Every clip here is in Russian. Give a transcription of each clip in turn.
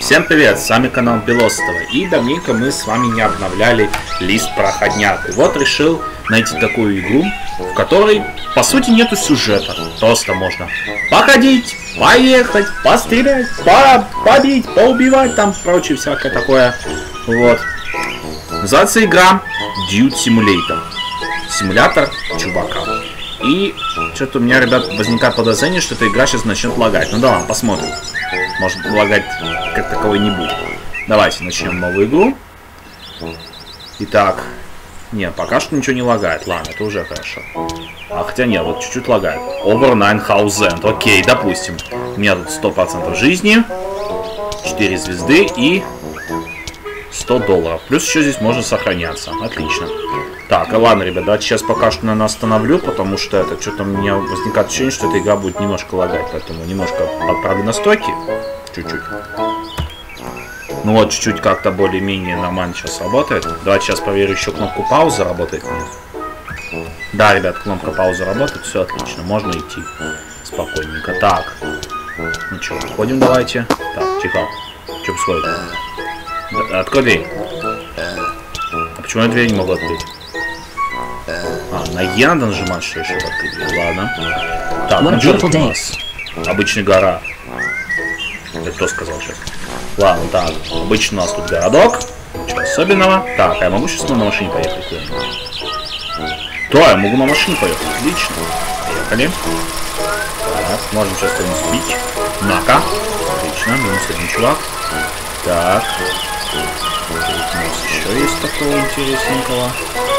Всем привет, с вами канал Белостова. И давненько мы с вами не обновляли лист проходняк. И вот решил найти такую игру, в которой по сути нету сюжета. Просто можно походить, поехать, пострелять, побить, поубивать, там прочее всякое такое. Вот. Называется игра Dude Simulator. Симулятор чувака. И что-то у меня, ребят, возникает подозрение, что эта игра сейчас начнет лагать. Ну да ладно, посмотрим. Может, лагать как таковой не будет. Давайте начнем новую игру. Итак. Не, пока что ничего не лагает. Ладно, это уже хорошо. А хотя нет, вот чуть-чуть лагает. Over 9000. Окей, допустим. У меня тут 100% жизни. 4 звезды и $100. Плюс еще здесь можно сохраняться. Отлично. Так, ладно, ребят, давайте сейчас пока что, наверное, остановлю, потому что это что-то у меня возникает ощущение, что эта игра будет немножко лагать, поэтому немножко подправлю настройки. Чуть-чуть. Ну вот, чуть-чуть как-то более-менее нормально сейчас работает. Давайте сейчас проверю, еще кнопку паузы работает. Нет. Да, ребят, кнопка паузы работает, все отлично, можно идти спокойненько. Так, ну что, выходим давайте. Так, тихо. Что происходит? Открой дверь. А почему я дверь не могу открыть? А, на Е надо нажимать, что ли, чтобы открыть дверь? Ладно. Так, ну что тут у нас? Обычная гора. Это кто сказал сейчас? Ладно, так. Обычно у нас тут городок. Ничего особенного. Так, а я могу сейчас на машине поехать? Да, я могу на машине поехать. Отлично. Поехали. Так, можем сейчас кого-нибудь сбить. На-ка. Отлично, минус один чувак. Так. Тут у нас еще есть такого интересненького.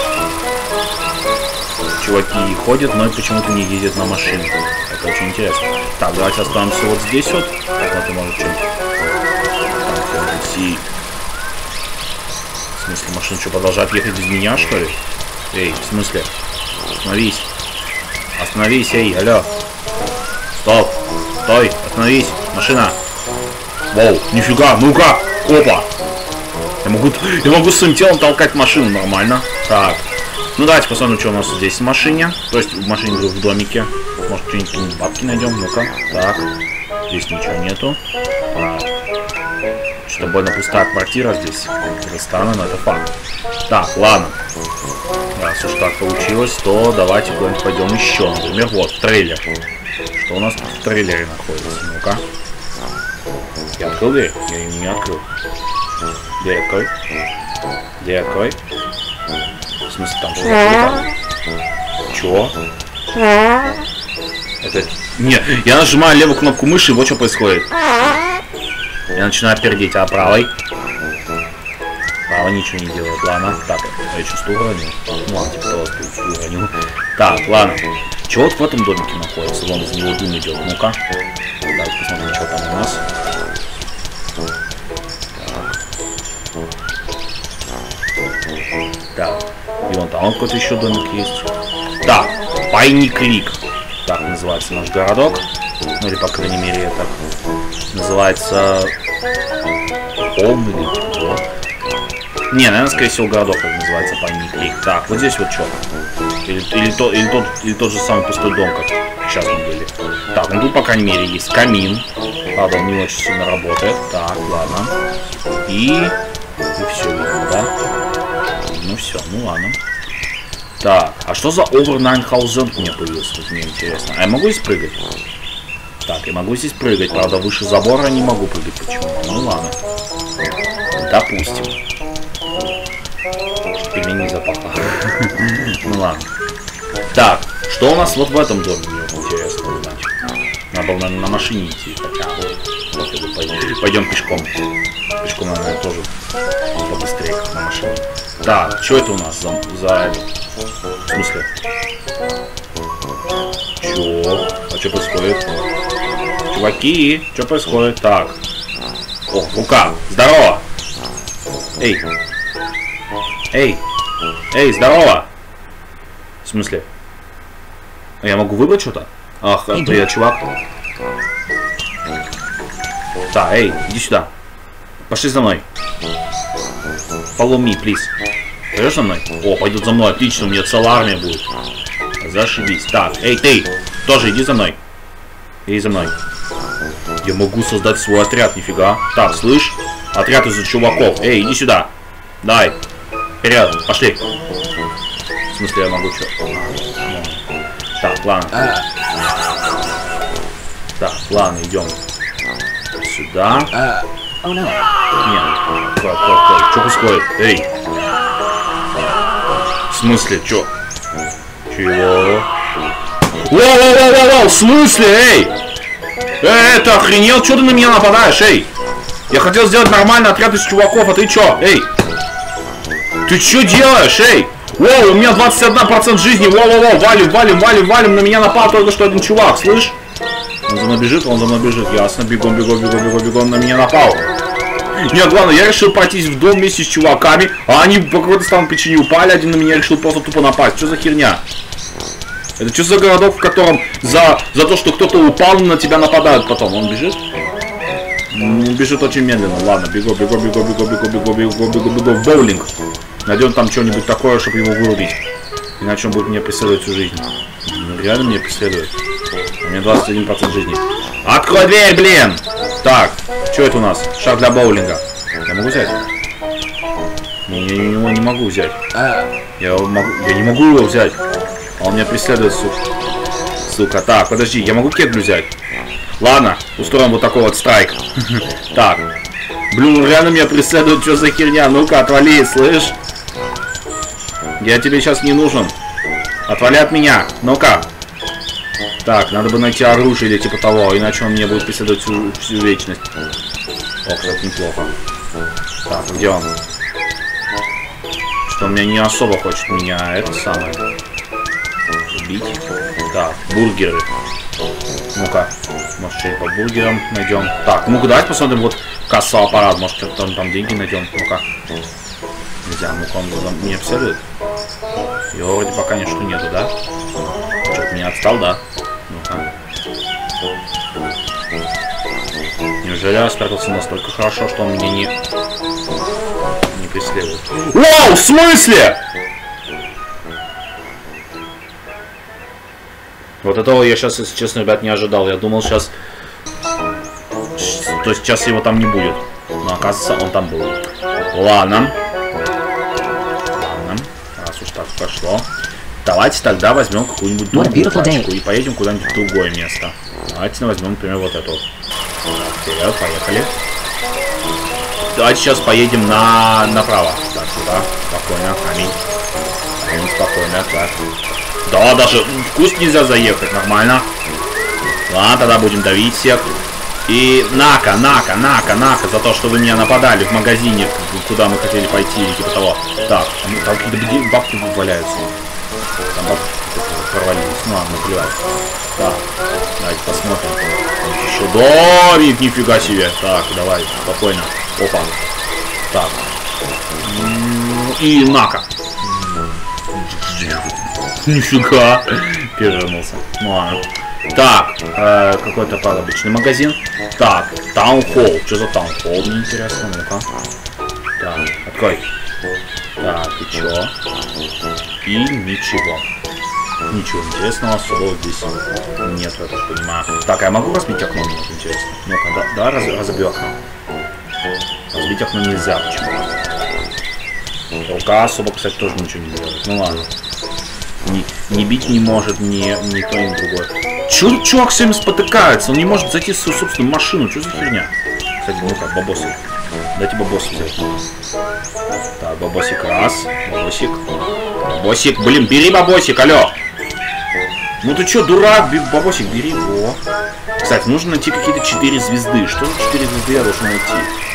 Чуваки ходят, но почему-то не ездят на машине. Это очень интересно. Так, давайте останемся вот здесь вот. Так, вот, может, что-нибудь. В смысле, машина что, продолжает ехать без меня, что ли? Эй, в смысле? Остановись. Остановись, эй, алло. Стоп. Стой, остановись. Машина. Воу, нифига, ну-ка. Опа. Я могу своим телом толкать машину нормально. Так. Ну давайте посмотрим, что у нас здесь в машине. То есть в машине, в домике. Может, что-нибудь бабки найдем. Ну-ка. Так. Здесь ничего нету. Так. Что-то больно пустая квартира здесь. Странно, но это факт. Так, ладно. Раз уж так получилось, то давайте куда-нибудь пойдем еще. Например, вот, трейлер. Что у нас тут в трейлере находится? Ну-ка. Я открыл дверь? Я ее не открыл. Дверь открой. Дверь открой. В смысле, там что-то? Чего? Это... Нет, я нажимаю левую кнопку мыши, и вот что происходит. Я начинаю пердеть, а правой? Правой ничего не делает, ладно. Так, я чувство уронил. Ну ладно, типа того, уронил. Так, ладно. Чего вот в этом домике находится? Вон из него дым идет. Ну-ка. Давайте посмотрим, что там у нас. Так. И вон там какой-то еще домик есть. Так, Пайни-Крик. Так называется наш городок. Ну или, по крайней мере, это называется Холм или типа. Не, наверное, скорее всего, городок это называется Пайни-Крик. Так, вот здесь вот что? Или тот же самый пустой дом, как сейчас мы были. Так, ну тут, по крайней мере, есть камин. Правда, он не очень сильно работает. Так, ладно. И все, да? Ну все, ну ладно. Так, а что за Over 9000 у меня появился? Вот мне интересно. А я могу здесь прыгать? Так, я могу здесь прыгать. Правда, выше забора не могу прыгать почему-то. Ну ладно. Допустим. Пельмени не запахло. Ну ладно. Так, что у нас вот в этом доме? Мне интересно узнать. Надо было, наверное, на машине идти. Хотя, пойдем пешком. Пешком, наверное, тоже побыстрее, как на машине. Так, что это у нас за... В смысле? Чё? А что происходит? Чуваки, что происходит? Так. О, рука. Здорово. Эй. Эй. Эй, здорово. В смысле? А я могу выбрать что-то? Ах, привет, чувак. Да, эй, иди сюда. Пошли за мной. Follow me, please. Пойдешь за мной? О, пойдут за мной, отлично, у меня целая армия будет. Зашибись. Так, эй, ты, тоже иди за мной. Иди за мной. Я могу создать свой отряд, нифига. Так, слышь? Отряд из чуваков. Эй, иди сюда. Давай. Вперед, пошли. В смысле, я могу что? Так, ладно. Так, ладно, идем. Сюда. Нет. Что происходит? Эй. В смысле, чё? Чего? Воу-воу-воу-воу! В смысле, эй! Эй, ты охренел? Чё ты на меня нападаешь, эй? Я хотел сделать нормальный отряд из чуваков, а ты чё? Эй! Ты чё делаешь, эй? Воу, у меня 21% жизни, воу-воу-воу, валим, на меня напал только что один чувак, слышь? Он за мной бежит, ясно, бегом, на меня напал. Нет, главное, я решил пройтись в дом вместе с чуваками, а они по какой-то странной причине упали, один на меня решил просто тупо напасть. Что за херня? Это что за городок, в котором за то, что кто-то упал, на тебя нападают потом? Он бежит? Бежит очень медленно. Ладно, бегу в боулинг. Найдем там что-нибудь такое, чтобы его вырубить. Иначе он будет меня преследовать всю жизнь. Ну, реально меня преследует. У меня 21% жизни. Открой дверь, блин! Так, что это у нас? Шар для боулинга. Я могу взять? Не могу взять. Я не могу его взять. А он меня преследует, сука. Так, подожди, я могу кеглю взять? Ладно, устроим вот такой вот страйк. Так. Блин, он реально меня преследует, что за херня? Ну-ка, отвали, слышь? Я тебе сейчас не нужен. Отвали от меня. Ну-ка. Так, надо бы найти оружие или типа того, иначе он меня будет преследовать всю вечность. О, кстати, неплохо. Так, где он? Что он меня не особо хочет меня это самое убить. Так, бургеры. Ну-ка, может, что-нибудь по бургерам найдем. Так, ну-ка, давайте посмотрим вот кассовый аппарат. Может, там деньги найдем. Ну-ка. Нельзя, ну-ка, он меня преследует. Его вроде пока ничего нету, да? Что-то меня отстал, да? Ну-ка. Неужели я спрятался настолько хорошо, что он меня не преследует? Вау, в смысле? Вот этого я сейчас, если честно, ребят, не ожидал. Я думал сейчас... То есть сейчас его там не будет. Но оказывается, он там был. Ладно. Раз уж так пошло. Давайте тогда возьмем какую-нибудь другую тачку и поедем куда-нибудь в другое место. Давайте возьмем, например, вот эту. Вперед, поехали. Давайте сейчас поедем направо. Так, сюда. Спокойно, камень. Камень, спокойно, так. Да, даже в куст нельзя заехать, нормально. Ладно, тогда будем давить всех. И нака, за то, что вы меня нападали в магазине, куда мы хотели пойти, или типа того. Так, там какие-то бабки валяются. Там бабки порвались. Ну ладно, плевать. Так, давайте посмотрим. Еще домик, нифига себе. Так, давай, спокойно. Опа. Так. И нака. Нифига. Перевернулся. Ну ладно. Так, какой-то обычный магазин. Так, таунхолл. Что за таунхолл? Мне интересно, ну-ка. Так, открой. Так, и чё? И ничего. Ничего интересного особого здесь нет, я так понимаю. Так, а я могу разбить окно? Мне интересно. Ну-ка, да, разобью окно. Разбить окно нельзя, почему? Рука особо, кстати, тоже ничего не делает. Ну ладно. Не бить не может ни то, ни другое. Чё чувак всеми спотыкается? Он не может зайти в свою собственную машину. Что за херня? Кстати, ну как, бабосы. Дайте бабосы взять. Так, бабосик раз. Бабосик. Бабосик, блин, бери бабосик, алло. Ну ты чё, дурак? Бабосик, бери его. Кстати, нужно найти какие-то 4 звезды. Что за 4 звезды я должен найти?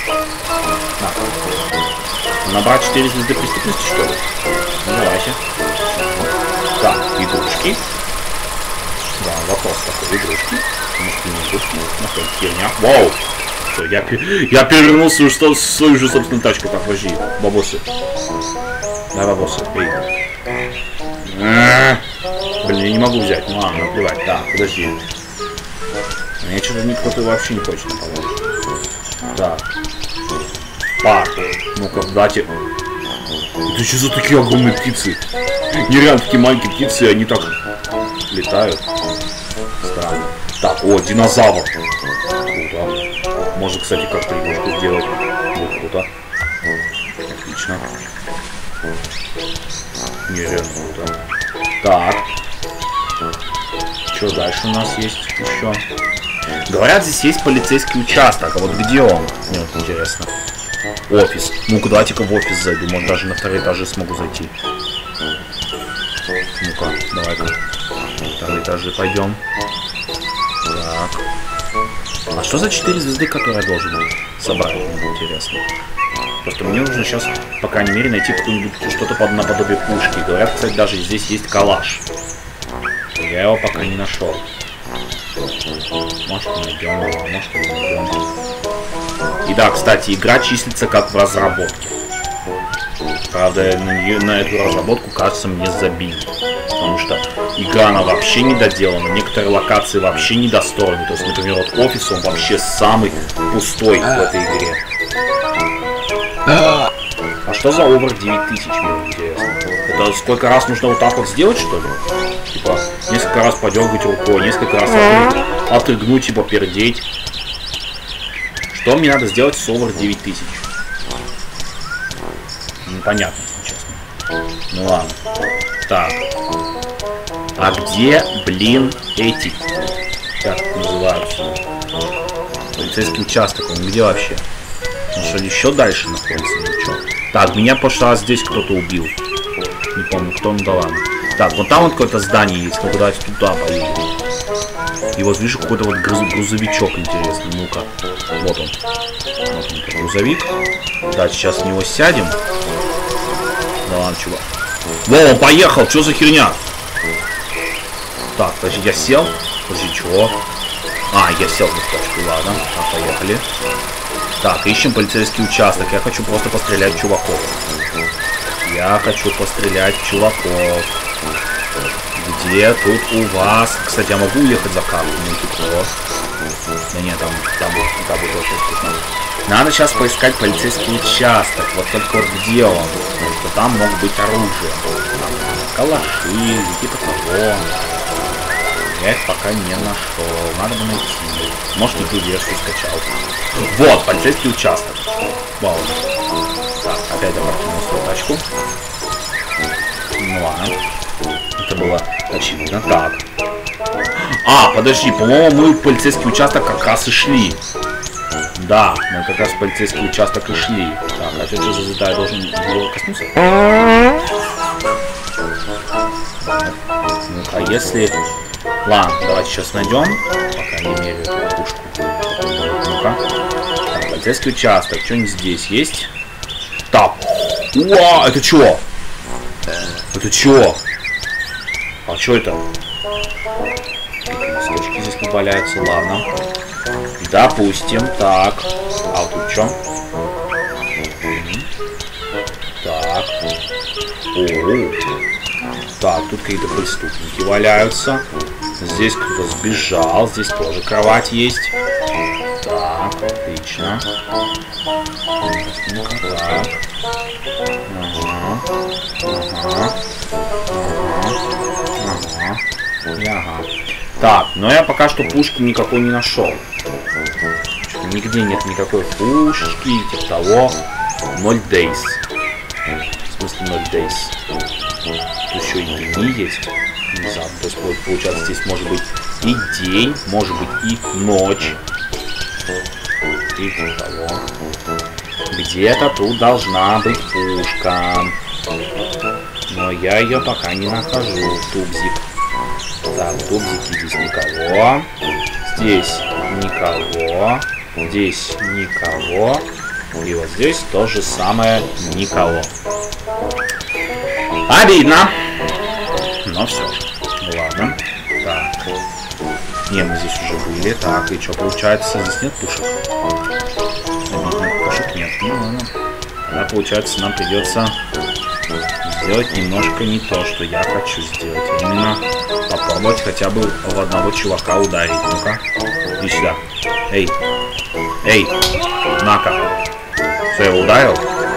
Набрать 4 звезды преступности, что ли? Ну давайте. Так, игрушки. Да, вопрос такой, игрушки. Может, не игрушки. Ну что, херня. Вау! Все, я перевернул свою же собственную тачку. Так, подожди, бабосы. Да, бабосы, эй. Блин, я не могу взять. Ну ладно, наплевать. Так, подожди. Мне что-то никто вообще не хочет помочь. Так. Пар. Ну-ка, дайте. Это что за такие огромные птицы? Нереально такие маленькие птицы, они так летают. Странно. Так, о, динозавр. Ух круто. Можно, кстати, как-то игрушку сделать. Будет круто. Отлично. Нереально круто. Так. Что дальше у нас есть еще? Говорят, здесь есть полицейский участок. А вот где он? Мне вот интересно. Офис. Ну-ка, давайте-ка в офис зайду. Может, даже на вторые этажи смогу зайти. Ну-ка, давай-ка. Вторые этажи пойдем. Так. А что за 4 звезды, которые я должен собрать? Мне интересно. Просто мне нужно сейчас, по крайней мере, найти какое-нибудь что-то наподобие пушки. Говорят, кстати, даже здесь есть калаш. Я его пока не нашел. Может, найдем его, может, не найдем. И да, кстати, игра числится как в разработке. Правда, на эту разработку, кажется, мне забили. Потому что игра, она вообще не доделана. Некоторые локации вообще недостроены. То есть, например, вот офис, он вообще самый пустой в этой игре. А что за овер 9000, мне интересно? Это сколько раз нужно вот так вот сделать, что ли? Типа, несколько раз подергать рукой, несколько раз отрыгнуть, типа, пердеть. Что мне надо сделать с овер 9000? Непонятно, если честно. Ну ладно. Так. А где, блин, эти? Как называются? Полицейский участок, он где вообще? Он что, еще дальше находится? Ничего. Так, меня в прошлый раз здесь кто-то убил. Не помню, кто, ну да ладно. Так, вот там вот какое-то здание есть. Ну-ка, давайте туда поедем. И вот вижу какой-то вот грузовичок интересный. Ну-ка. Вот он. Вот он, грузовик. Да, сейчас в него сядем. Да ладно, чувак. Во, он поехал, что за херня? Так, подожди, я сел? Подожди, чего? А, я сел в точку, ладно. Так, поехали. Так, ищем полицейский участок. Я хочу просто пострелять чуваков. Я хочу пострелять чуваков. Где тут у вас? Кстати, я могу уехать за карту? Ну, типа, да нет, там будет очень вкусно. Надо сейчас поискать полицейский участок. Вот только вот где он? Потому что там могут быть оружие. Там калаши, типа того. Я их пока не нашел. Надо бы найти. Может, не ту версию скачал. Вот, полицейский участок. Вау. Так, опять запаркнул свою тачку. Ну ладно. Это было очевидно. Так. А, подожди, по-моему, мы в полицейский участок как раз и шли. Да, мы как раз в полицейский участок и шли. Так, а что за звезда? Я должен его коснуться? Ну-ка, если... Ладно, давайте сейчас найдем. Пока не меряю эту пушку. Ну-ка. Так, полицейский участок. Что-нибудь здесь есть? Так. Уа, это что? Это что? А что это? Листочки здесь не валяются, ладно. Допустим, так. А вот тут что? Так. О-о-о. Так, тут какие-то преступники валяются. Здесь кто-то сбежал. Здесь тоже кровать есть. Так, отлично. Ну-ка, так. Ага. Ага. Ага. Ага. Так, но я пока что пушки никакой не нашел. Нигде нет никакой пушки, типа того. 0 days. В смысле 0 days. Тут еще и дни есть. Внезапно. То есть получается здесь может быть и день, может быть и ночь. И типа того. Где-то тут должна быть пушка. Но я ее пока не нахожу. Тубзик. Так, тубзики здесь никого. Здесь никого. Здесь никого. И вот здесь то же самое никого. Обидно. Но все же. Ладно. Так. Не, мы здесь уже были. Так, и что получается? Здесь нет пушек. Обидно. Пушек нет. Ну ладно. Тогда получается нам придется сделать немножко не то, что я хочу сделать. Именно попробовать хотя бы в одного чувака ударить. Ну-ка. Иди сюда. Эй. Эй. На-ка. Все, я его ударил?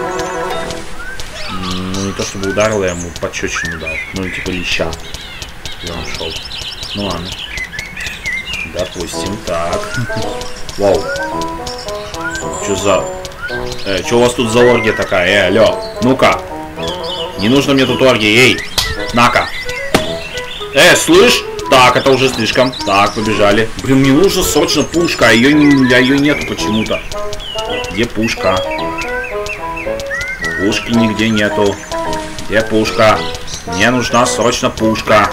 Ну, не то чтобы ударил, я ему пощечину дал. Ну, типа леща. И он шел. Ну, ладно. Допустим, так. Вау. Что за... что у вас тут за оргия такая? Алло. Ну-ка. Не нужно мне тут оргия, эй. На-ка. Слышь? Так, это уже слишком. Так, побежали. Блин, мне нужна срочно пушка, а ее нету почему-то. Где пушка? Пушки нигде нету. Где пушка? Мне нужна срочно пушка.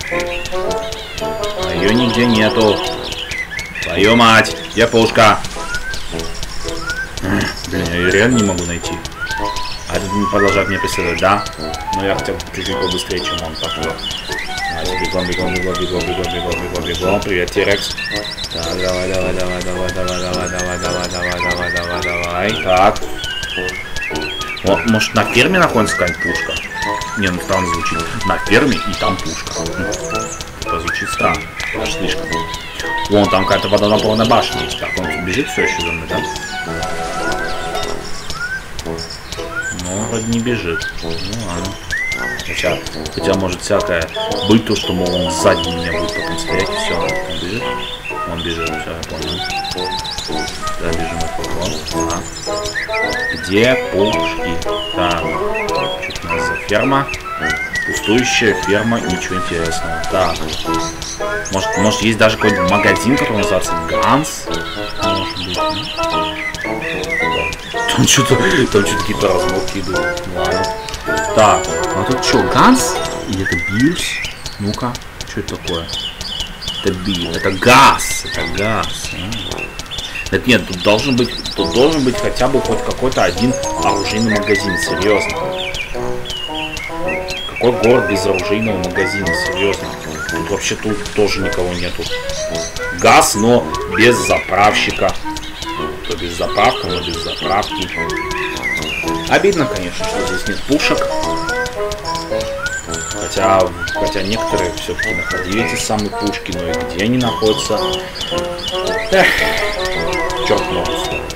А ее нигде нету. Твою мать. Где пушка? Блин, я ее реально не могу найти. А этот не продолжает меня преследовать, да? Но я хотя бы чуть-чуть побыстрее, чем он. Так что... Бегом. Привет, Тирекс. Так, давай. Так. Вот, может, на ферме находится какая-нибудь пушка? Не, ну странно звучит. На ферме и там пушка. Это звучит странно. Даже слишком. Вон, там какая-то водонапорная башня есть. Так, он бежит все еще за мной, да? Ну, вроде не бежит. Ну, ладно. Хотя может всякое быть то, что, мол, он сзади меня будет потом стоять, и все, он бежит. Он бежит, все, я понял. Да, бежим от него. Ага. Где пушки? Так, что-то у нас за ферма. Пустующая ферма, ничего интересного. Так. Может есть даже какой-нибудь магазин, который называется Ганс? Может быть, Там что-то какие-то размолки идут. Ладно. Так, а тут что, Ганс? Или это Бирс? Ну-ка, что это такое? Это Бирс, это газ. Это газ. Так нет, тут должен быть хотя бы хоть какой-то один оружейный магазин, серьезно. Какой город без оружейного магазина, серьезно? Тут вообще тоже никого нету. Газ, но без заправщика. То без заправки, но без заправки. Обидно, конечно, что здесь нет пушек. Хотя некоторые все-таки находили эти самые пушки, но и где они находятся? Эх, черт ногу стоит.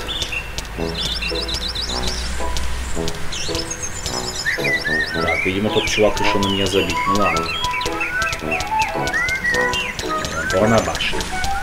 Так, видимо, тот чувак решил на меня забить. Ну ладно. Горная башня.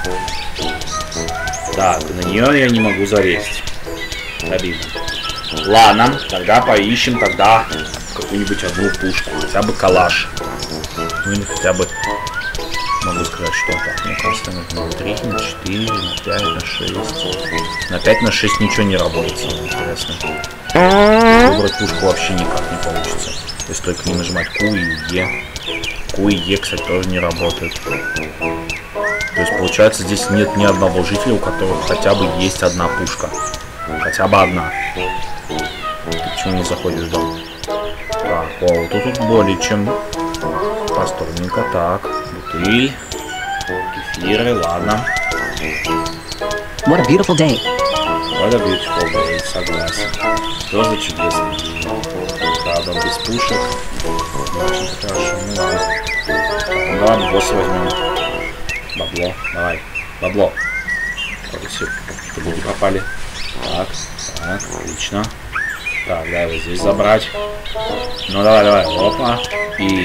Так, на нее я не могу залезть. Обидно. Ладно, тогда поищем тогда какую-нибудь одну пушку. Хотя бы калаш. Ну или хотя бы... Могу сказать, что так. Мне кажется, на 3, на 4, на 5, на 6. На 5, на 6 ничего не работает, самое интересное. Выбрать пушку вообще никак не получится. Если только не нажимать Q и E. Q и E, кстати, тоже не работает. То есть, получается, здесь нет ни одного жителя, у которого хотя бы есть одна пушка. Хотя бы одна. Ты почему не заходишь в дом? Так, о, тут более чем просторненько. Так, бутыль, кефиры, ладно. What a beautiful day. What a beautiful day, согласен. Что за чудесный день. Правда, без пушек. Очень хорошо, ну ладно. Ну ладно, босса возьмем. Бабло, давай, бабло. Все, чтобы люди пропали. Так, отлично. Так, дай его здесь забрать. Ну давай, опа. И...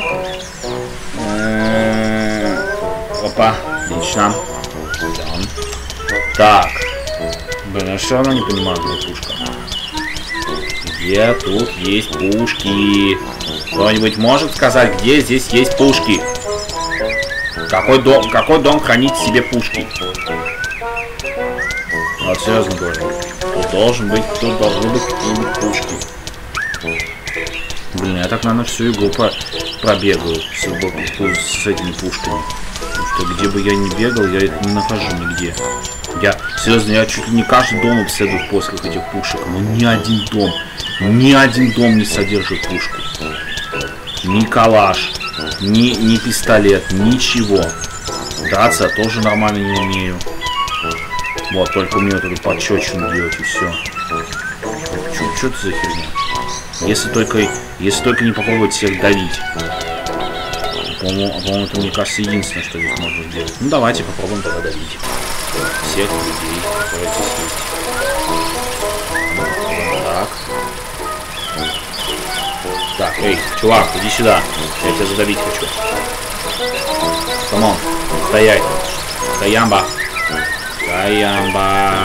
Опа, отлично. Так. Блин, я все равно не понимаю, где пушка. Где тут есть пушки? Кто-нибудь может сказать, где здесь есть пушки? Какой дом хранит в себе пушки? Вот серьезно говорю. Тут должны быть какие-нибудь пушки. Блин, я так, наверное, всю игру пробегаю с этими пушками. Потому что где бы я ни бегал, я их не нахожу нигде. Серьезно, я чуть ли не каждый дом обследую в поисках этих пушек. Но ни один дом не содержит пушку. Ни калаш, ни пистолет, ничего. Драться я тоже нормально не умею. Вот, только мне вот эту подчёчину делать и все. Что это за херня? Если только не попробовать всех давить. По-моему, это, мне кажется, единственное, что здесь можно сделать. Ну, давайте попробуем тогда давить всех людей, которые здесь есть. Так. Так, эй, чувак, иди сюда. Я тебя задавить хочу. Камон, стоять. Стоямба. Стоямба.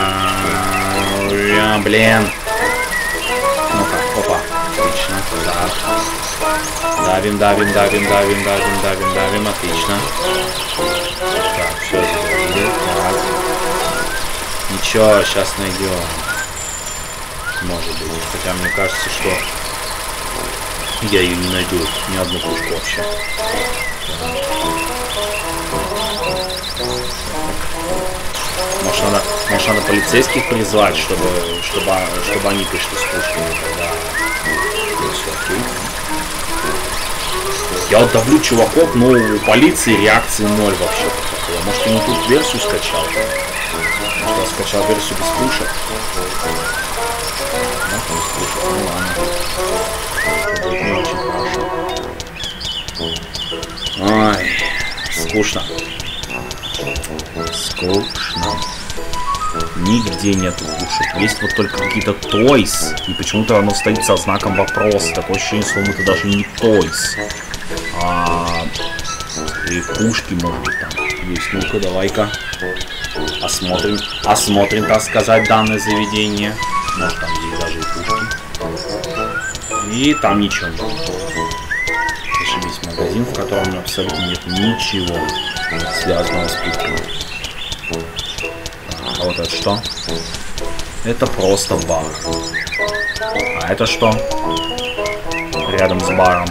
Блин. Ну-ка, опа. Отлично. Так. Давим. Отлично. Так, все сделали. Так. Ничего, сейчас найдем. Может быть. Хотя мне кажется, что я ее не найду. Ни одну пушку вообще. Может надо полицейских призвать, чтобы они пришли с пушками, тогда все окей. Я вот давлю чуваков, но у полиции реакции 0 вообще. Может, я не тут версию скачал? Может, я скачал версию без пушек? Ну ладно. Это будет не очень хорошо. Ой, скучно. Скучно. Нигде нету пушек. Есть вот только какие-то тойс. И почему-то оно стоит со знаком вопроса. Такое ощущение, что это даже не тойс. И пушки, может быть, там есть. Ну-ка, давай-ка. Осмотрим, так сказать, данное заведение. Может, там есть даже и пушки. И там ничего нет. Ошибись, магазин, в котором абсолютно нет ничего связанного с пушками. А вот это что? Это просто бар. А это что? Рядом с баром.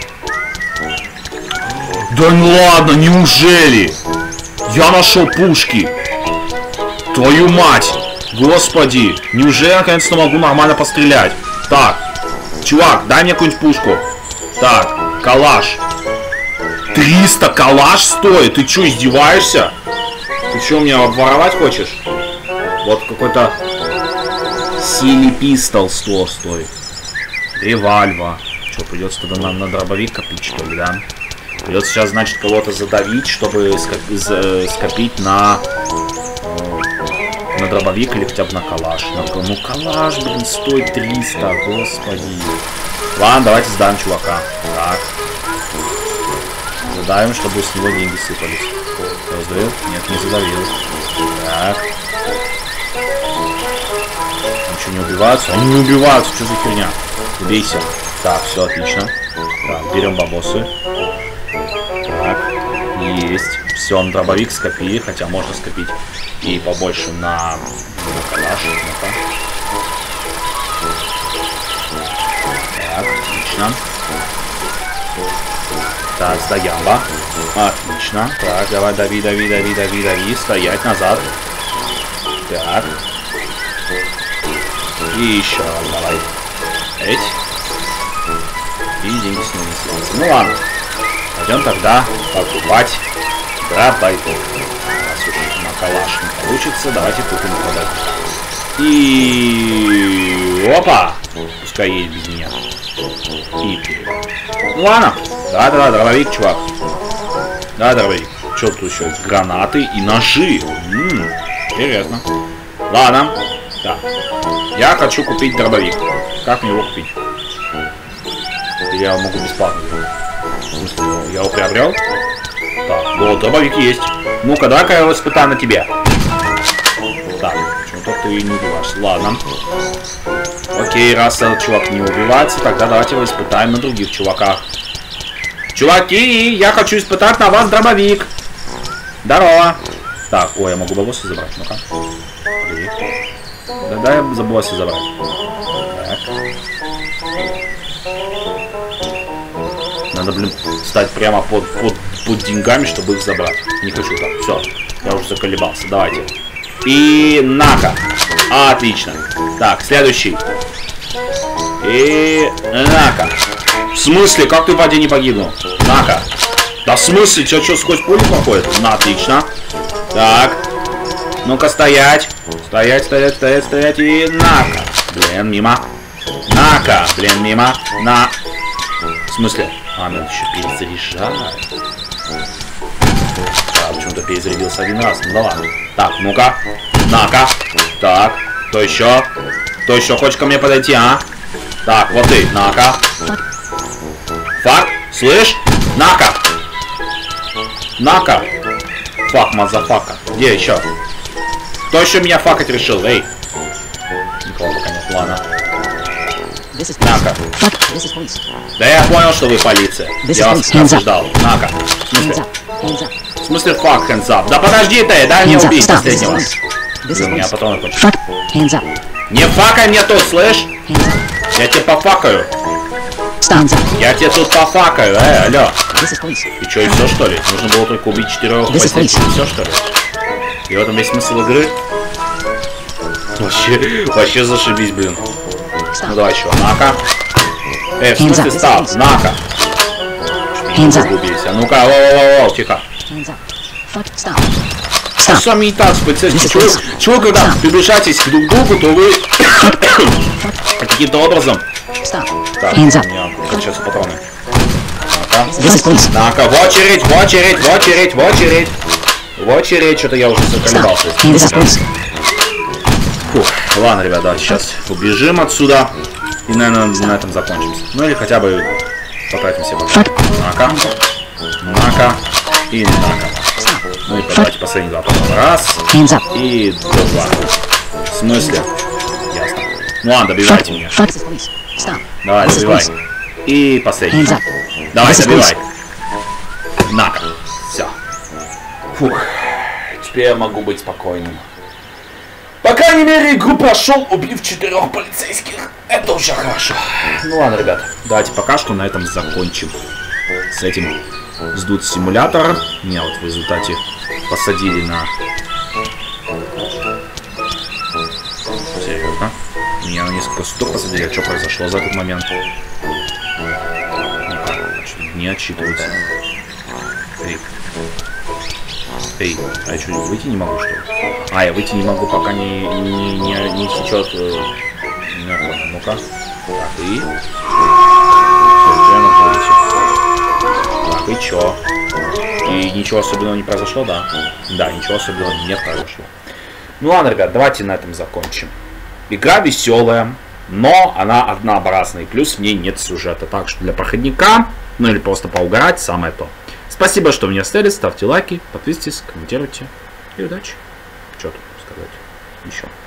Да ну ладно, неужели? Я нашел пушки. Твою мать! Господи! Неужели я наконец-то могу нормально пострелять? Так, чувак, дай мне какую-нибудь пушку. Так, калаш. 300 калаш стоит? Ты что, издеваешься? Ты что, меня обворовать хочешь? Вот какой-то синий пистол стоит. Ревальва. Что, придется тогда на дробовик копить, что ли, да? Придется сейчас, значит, кого-то задавить, чтобы скопить на дробовик или хотя бы на калаш. Ну, калаш, блин, стоит 300, господи. Ладно, давайте сдаем чувака. Так. Задаем, чтобы с него деньги сыпались. Кто сдавил? Нет, не задавил. Так. Они что, не убиваются? Они не убиваются, что за херня? Убейся. Так, все отлично. Так, берем бабосы. Так, есть. Все, на дробовик скопили, хотя можно скопить и побольше на калаш. Ну-ка. Так, отлично. Так, стоямба. Отлично. Так, давай, дави. Стоять назад. Так. И еще раз давай. Эть. И деньги с ними снимаются. Ну ладно. Пойдем тогда покупать дробовик. Раз уж на калаш не получится, давайте купим дробовик. И... Опа! Пускай есть без меня. И вперед. Ну ладно. Да, дробовик, чувак. Да, дробовик. Что тут еще есть? Гранаты и ножи. Интересно. Ладно. Так. Я хочу купить дробовик. Как мне его купить? Или я могу бесплатно? В смысле, я его приобрел? Так, вот, дробовик есть. Ну-ка, давай-ка я его испытаю на тебе. Так, почему-то ты не убиваешься. Ладно. Окей, раз этот чувак не убивается, тогда давайте его испытаем на других чуваках. Чуваки, я хочу испытать на вас дробовик. Здорово. Так, ой, я могу бабосы забрать. Ну-ка. Да, я забылся забрать. Так. Надо, блин, стать прямо под деньгами, чтобы их забрать. Не хочу так. Все, я уже заколебался. Давайте. И на-ка. Отлично. Так, следующий. И на-ка. В смысле? Как ты в воде не погибнул? На-ка. Да в смысле? Тебя что, сквозь пулю проходит? На, отлично. Так. Ну-ка, стоять. Стоять. И на-ка. Блин, мимо. На-ка. Блин, мимо. На. В смысле? А, надо еще перезаряжать. Да, почему-то перезарядился один раз. Ну да ладно. Так, ну-ка. На-ка. Так. Кто еще? Кто еще хочет ко мне подойти, а? Так, вот ты. На-ка. Фак. Слышь? На-ка. На-ка. Фак, мазафака. Где еще? Кто еще меня факать решил? Эй! Никого пока нет, ладно. На-ка. Да я понял, что вы полиция. Я вас предупреждал. На-ка. В смысле фак, hands up? Да подожди ты, дай мне убить последнего. Ты меня потом кончишь. Не факай мне тут, слышь? Я тебе пофакаю. Я тебе тут пофакаю, алло. И что, и все что ли? Нужно было только убить 4 полицейских, и все что ли? И в этом весь смысл игры? Вообще зашибись, блин. Ну давай еще, на-ка. В смысле став, на-ка. А ну-ка, воу-воу-воу, тихо. А с вами и так, полицейский. Чего, когда приближаетесь к друг другу, то вы каким-то образом... Так, у меня кончаются патроны. На-ка, в очередь, в очередь, в очередь, в очередь. В очередь, что-то я уже заколебался. Фух, ладно, ребята, сейчас убежим отсюда. И, наверное, на этом закончимся. Ну или хотя бы потратимся. На-ка. На-ка. И на-ка. Ну и давайте последние 2 потом. Раз. И 2. В смысле? Ясно. Ну ладно, добивайте меня. Давай, добивай. И последний. Давай, добивай. На-ка. Все. Фух. Теперь я могу быть спокойным. По крайней мере, игру прошел, убив 4 полицейских. Это уже хорошо. Ну ладно, ребят, давайте пока что на этом закончим. С этим сдут симулятор. Меня вот в результате посадили на... Серьезно? Меня на несколько суток посадили. А что произошло за этот момент? Не отчитываются. Эй, а я что, выйти не могу, что ли? А, я выйти не могу, пока не течет. Ну-ка. Так, и... Так, и чё? И ничего особенного не произошло, да? Да, ничего особенного не произошло. Ну ладно, ребят, давайте на этом закончим. Игра веселая, но она однообразная. И плюс в ней нет сюжета. Так что для проходника, ну или просто поугарать, самое то. Спасибо, что меня оставили. Ставьте лайки, подписывайтесь, комментируйте. И удачи. Что тут сказать еще?